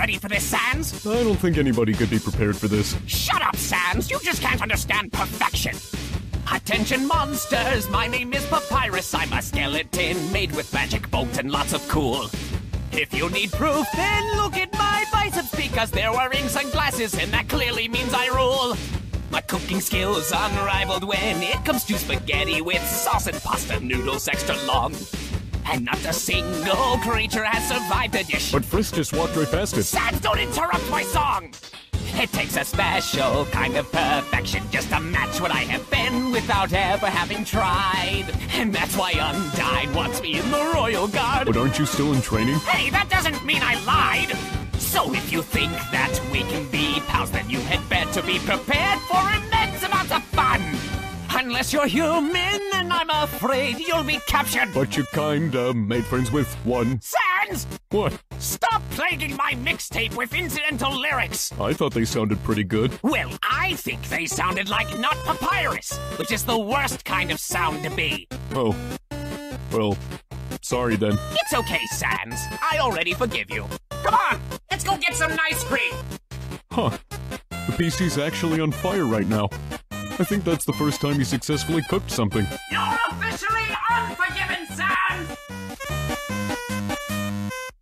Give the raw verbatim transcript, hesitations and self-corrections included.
ready for this, Sans? I don't think anybody could be prepared for this. Shut up, Sans! You just can't understand perfection! Attention, monsters! My name is Papyrus. I'm a skeleton made with magic bolts and lots of cool. If you need proof, then look at my biceps, because they're wearing sunglasses, and that clearly means I rule. My cooking skills unrivaled when it comes to spaghetti with sauce and pasta noodles extra long. And not a single creature has survived the dish. But Frisk just walked right past it. Sans, don't interrupt my song! It takes a special kind of perfection just to match what I have been without ever having tried. And that's why Undyne wants me in the Royal Guard. But aren't you still in training? Hey, that doesn't mean I lied! So if you think that we can be pals, then you had better be prepared for immense amounts of fun! Unless you're human, and I'm afraid you'll be captured! But you kinda made friends with one. Sans! What? Stop plaguing my mixtape with incidental lyrics! I thought they sounded pretty good. Well, I think they sounded like not papyrus, which is the worst kind of sound to be. Oh. Well, sorry then. It's okay, Sans. I already forgive you. Come on, let's go get some ice cream! Huh. The P C's actually on fire right now. I think that's the first time he successfully cooked something. You're officially unforgiven, Sans!